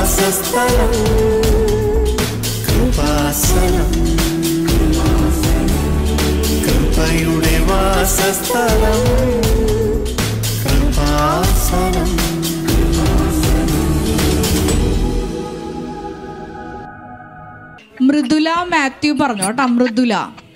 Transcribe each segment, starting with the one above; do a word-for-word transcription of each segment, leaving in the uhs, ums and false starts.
വാസസ്ഥലം കൃപാസനം, കൃപയുടെ വാസസ്ഥലം കൃപാസനം. മൃദുല മാത്യു പറഞ്ഞു കേട്ടോ. മൃദുല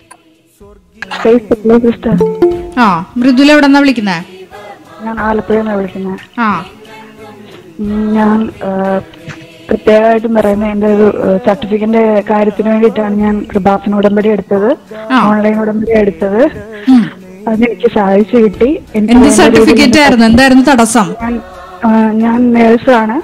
ആ മൃദുല എവിടെ നിന്നാ വിളിക്കുന്നേ? ഞാൻ ആലപ്പുഴന്നാ വിളിക്കുന്നത്. ആ ഞാൻ പ്രത്യേകമായിട്ടും പറയുന്നത് എന്റെ ഒരു സർട്ടിഫിക്കറ്റിന്റെ കാര്യത്തിന് വേണ്ടിയിട്ടാണ് ഞാൻ കൃപാസന ഉടമ്പടി എടുത്തത്, ഓൺലൈൻ ഉടമ്പടി എടുത്തത്. അതെനിക്ക് സാധിച്ചു കിട്ടി. എന്ത് സർട്ടിഫിക്കറ്റ് ആയിരുന്നു? എന്തായിരുന്നു തടസ്സം? ഞാൻ നേഴ്സാണ്,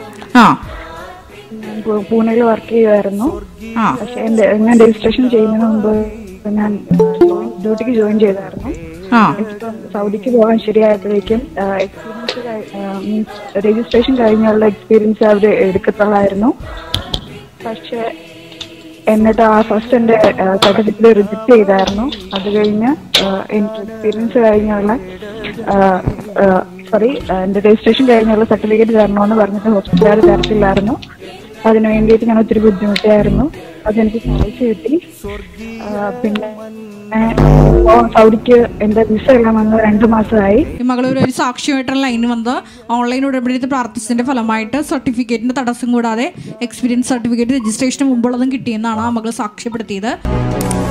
പൂനെയിൽ വർക്ക് ചെയ്യുമായിരുന്നു. പക്ഷെ എന്റെ ഞാൻ രജിസ്ട്രേഷൻ ചെയ്യുന്നതിന് മുമ്പ് ഞാൻ ഡ്യൂട്ടിക്ക് ജോയിൻ ചെയ്തായിരുന്നു. എനിക്കിപ്പം സൗദിക്ക് പോകാൻ ശരിയായപ്പോഴേക്കും എക്സ്പീരിയൻസ് മീൻസ് രജിസ്ട്രേഷൻ കഴിഞ്ഞുള്ള എക്സ്പീരിയൻസ് അവർ എടുക്കത്തുള്ളായിരുന്നു. പക്ഷെ എന്നിട്ട് ആ ഫസ്റ്റ് എൻ്റെ സർട്ടിഫിക്കറ്റ് റിജക്ട് ചെയ്തായിരുന്നു. അത് കഴിഞ്ഞ് എനിക്ക് എക്സ്പീരിയൻസ് കഴിഞ്ഞുള്ള സോറി എൻ്റെ രജിസ്ട്രേഷൻ കഴിഞ്ഞുള്ള സർട്ടിഫിക്കറ്റ് തരണമെന്ന് പറഞ്ഞിട്ട് ഹോസ്പിറ്റലുകാർ തരത്തില്ലായിരുന്നു. അതിന് വേണ്ടിയിട്ട് ഞാൻ ഒത്തിരി ബുദ്ധിമുട്ടായിരുന്നു. അതെനിക്ക് സാധിച്ചു കിട്ടി. പിന്നെ സൗദിക്ക് എന്റെ വിസ എല്ലാം വന്ന് രണ്ടു മാസമായി. മകളൊരു ഒരു സാക്ഷ്യമായിട്ടുള്ള ലൈന് വന്ന് ഓൺലൈൻ ഉടമ്പടി പ്രാർത്ഥിച്ചതിന്റെ ഫലമായിട്ട് സർട്ടിഫിക്കറ്റിന്റെ തടസ്സം കൂടാതെ എക്സ്പീരിയൻസ് സർട്ടിഫിക്കറ്റ് രജിസ്ട്രേഷന് മുമ്പുള്ളതും കിട്ടിയെന്നാണ് ആ മകൾ സാക്ഷ്യപ്പെടുത്തിയത്.